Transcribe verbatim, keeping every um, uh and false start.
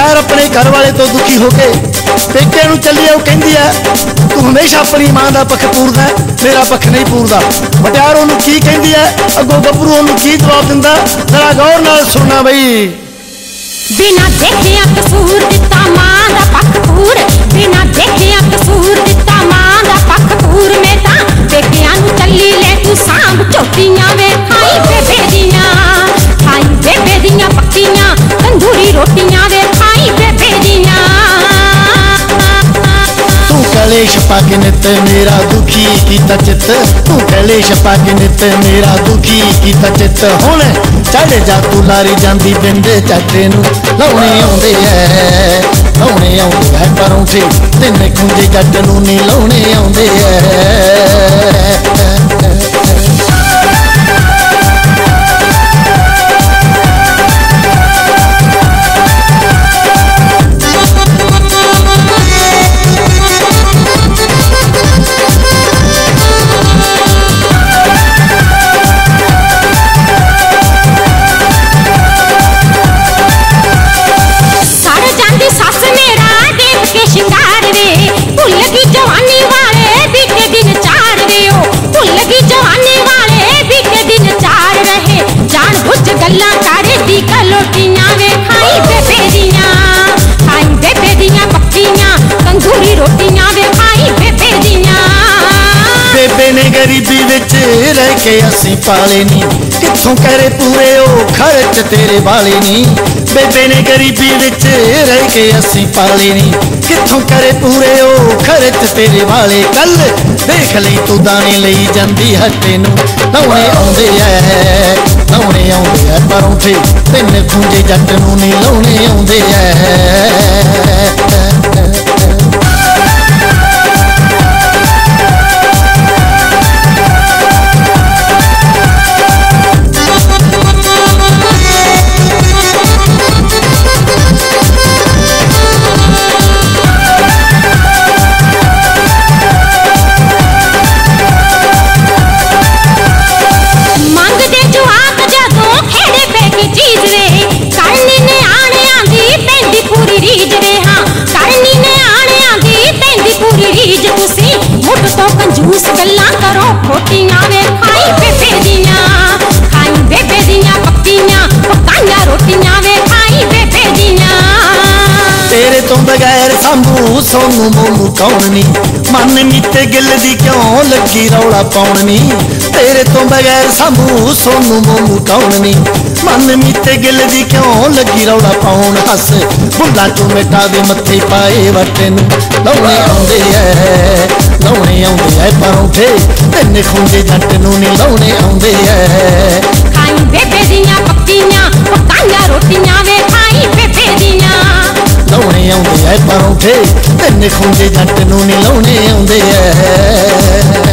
मुटियार अपने घर वाले तो दुखी हो के पेके नूं चली है, कहती है तू हमेशा अपनी मां का पक्ष पूरदा, मेरा पक्ष नहीं पूरदा। मुटियार उन्होंने की कहती है, अगों गभरू उन्होंने की जवाब दिंदा, जरा गौर नाल सुनना बई। बिना देखिया कसूर दिता मां दा पक्ष पूर, बिना देखिया कसूर दिता मां दा पक्ष पूर। मैं तां पेकियां नूं चली ले तू सांभ झोटियां वे खाई बेबे दियां, खाई बेबे दियां पक्कियां तंदूरी रोटियां वे खाई बेबे दियां। तू कलेश पाके नित मेरा दुखी कीता चित, तू कलेश पाके नित मेरा दुखी कीता चित। हुण चढ़ जा तू लारी जांदी बिंद चाटे नूं लाउणे आउंदे ऐ, लाउणे आउंदे ऐ परौंठे तिन खुंजे जट नूं नी लाउणे आउंदे ऐ। बेबे ने गरीबी विच रह के असीं पाले नी, कित्थों करे पूरे ओ खर्च तेरे वाले नी। बेबे ने गरीबी विच रह के असीं पाले नी, कित्थों करे पूरे ओ खर्च तेरे वाले। कल देख लई तू दाने लई जांदी हट्टे नूं लाउणे आउंदे ऐ, लाउणे आउंदे ऐ परौंठे तिन खुंजे जट नूं नी लाउणे आउंदे ऐ। कंजूस गल्लां करो खोटियां वे खाई बेबे दियां, खाई बेबे दियां पक्कियां पकाइयां रोटियां वे खाई बेबे दियां। तेरे तो बगैर संभू सोनू मोनू कौन नी, मन मीते गिल दी क्यों लगी रौला पाउण नी। तेरे तो बगैर संभू सोनू मोनू कौन नी, मन मीते गिल दी क्यों लगी रौला पाउण। हस बुल्ला चो मेटा दे मत्थे पाए वटे नूं लाउणे आउंदे ऐ, लाउणे आउंदे ऐ परौंठे तिन खुंजे जट नूं नी लाउणे आउंदे ऐ। खाई बेबे दियां पक्कियां पकाइयां रोटियां वे खाई बेबे दियां, लाउणे आउंदे ऐ परौंठे तिन खुंजे जट नूं नी लाउणे आउंदे ऐ।